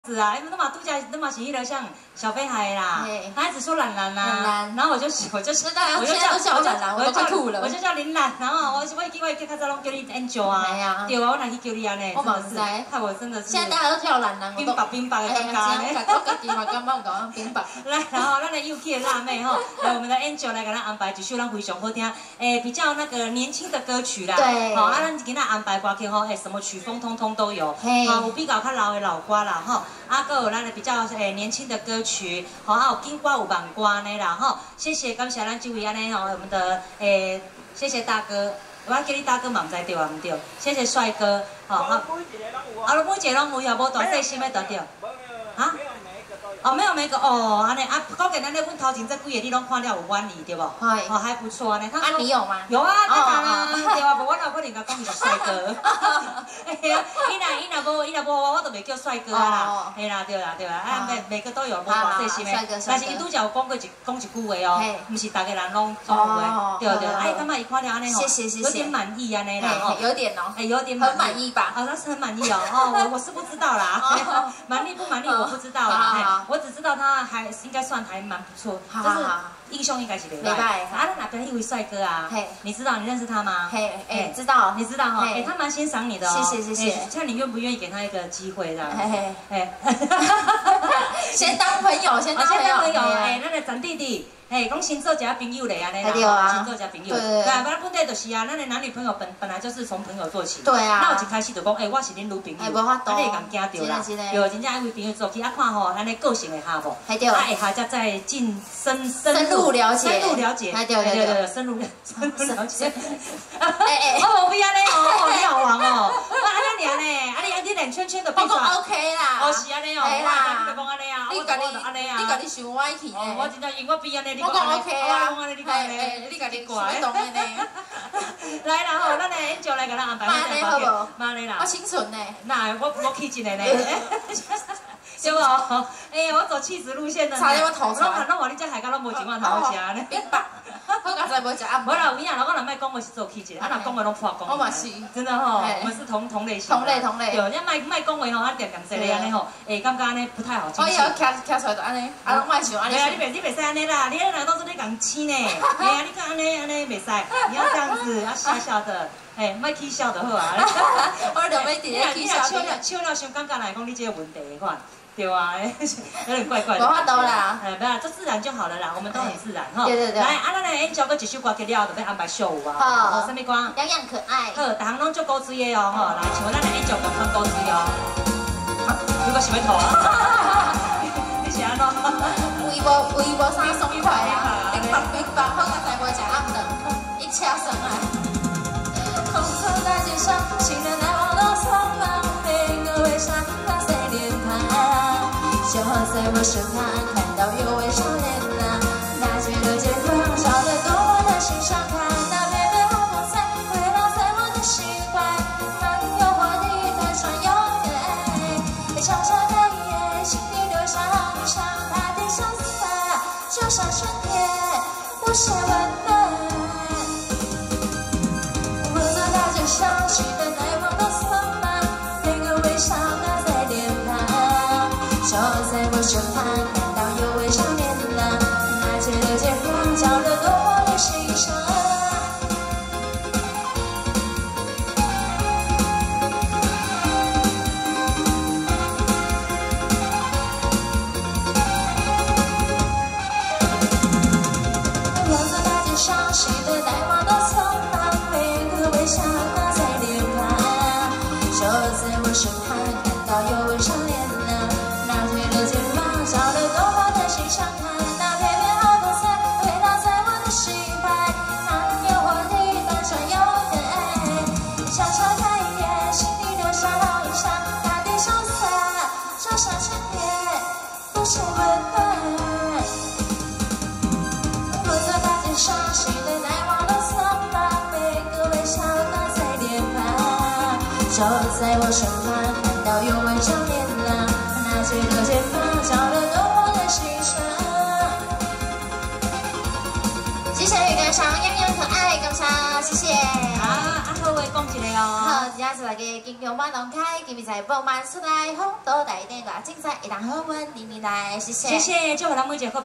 是啊，你们嘛度假，你嘛是迄个像小飞海啦，他一直说懒懒啦，然后我就叫我就快吐了，我就叫林懒，然后我一叫较早拢叫你 Angel 啊，对啊，我哪去叫你安尼，真的是，害我真的是。 现在大家都叫懒懒， 冰白冰白的尴尬呢。 我家己嘛感觉讲冰白。 来，然后咱的 UK 的辣妹吼，来我们的 Angel 来给咱安排一首咱非常好听，比较那个年轻的歌曲啦。 对。 好，咱给咱安排歌曲吼，什么曲风通通都有。嘿。好，有比较老的老歌啦，吼，啊，还有咱的比较年轻的歌曲，好，还有金歌有慢歌呢啦，吼。谢谢，感谢咱这位安尼吼，我们的谢谢大哥。我叫你大哥嘛，唔知对啊，唔对。谢谢帅哥，好，啊，每一个拢有啊，无大细心的都对。啊？哦，没有每个哦，安尼啊，高给咱那阮头前这几个你拢看了有满意对不？哦，还不错呢。 啊，你有吗？ 有啊，当然啦，对啊，无我哪可能甲讲伊是帅哥。哎呀，伊若无我都袂叫帅哥啦。嘿啦，对啦，啊，每个都有，无大细心的。但是伊拄则有讲一句话哦，毋是大家人拢讲话，对。哎，感觉伊看了安尼吼，有点满意安尼啦。 有点哦。 有点很满意吧？ 好像是很满意哦。哦，我是不知道啦。满意不满意我不知道啦。我只知道他应该算还蛮不错，就是英雄应该是袂歹。啊，那哪边一位帅哥啊？你知道你认识他吗？ 知道， 你知道哈？他蛮欣赏你的哦。 谢谢。 看你愿不愿意给他一个机会这样？ 先当朋友，先当朋友。 那个展弟弟。讲先做一下朋友嘞，安尼啦，先做一下朋友。对，咱本来就是啊，咱的男女朋友本来就是从朋友做起。 对啊。 那我一开始就讲，我是恁女朋友， 无法度。 你会惊到啦。对，真正一位朋友做起，啊看吼，咱的个性会合无？ 对。啊， 会合才再深入了解。 对，深入了解。哦，不要嘞哦，你好玩哦，安尼尔呢，你连圈圈都变出来。 OK 啦。 哦，是安尼哦，我讲安尼啊， 你家己想歪去哦，我真正因我变安尼。 我讲 OK 啊， 我讲安尼，你讲安尼， 你家己过来。懂的呢。 来啦吼，咱的 Angel 来给咱安排那个好无？ 妈嘞啦。 我清纯呢。 那我去一个呢。对不？我走气质路线的。 差点我头出来。 拢话你这海角拢无情况头食呢。 明白。我刚才无食啊。 无啦，有影啦，我若莫讲我是做气质，啊，若讲话拢破讲。 我嘛是。 真的吼，我们是同类型。 同类。 对，你莫讲话吼，啊，点说咧安尼吼，感觉安尼不太好。 我以后徛出来就安尼，啊，拢莫像安尼。 对啊，你袂使安尼啦，你那都是你讲青呢。哎呀，你看安尼袂使，你要这样子，要笑笑的，莫起笑就好啊。 我就要伫咧起笑。 笑了伤尴尬来讲，你这个问题款。对啊，有点怪怪的。 无法度啦。 不要，这自然就好了啦，我们都很自然哈。 对。 来，啊，咱来教个一首歌给了，就要安排秀舞啊。 好。 什么歌？ 样样可爱。 好，大行拢做古锥的哦，吼，来，像咱的 Angel 咁穿古锥哦。如果想要吐啊？你是安怎？ 微无啥爽快啊！冰棒，好个在无食暗顿，一车上来。红色大街上，行人来往都匆忙，每个微笑。就在我身旁，看到有位少年呐，那觉得肩膀笑得多么的欣赏，看到妹妹好风采，围绕在我的心怀，蛮有活力，团穿永远，被悄悄的夜，心里留下你想他的相思吧，就像春天，无限温暖。我走大街上，期待来往的匆忙，每个微笑挂在脸庞。就在我身旁，看到有位少年呐，那街的街坊叫得多么的欣赏。我走大街上，谁的来往都匆忙，每个微笑挂在脸庞。就在我身旁，看到有位少年呐。笑得多家是大家金牛满龙开，金比赛丰满出来，红豆大点个精彩，一档好运，你来，谢谢。 谢谢，祝福咱每一个。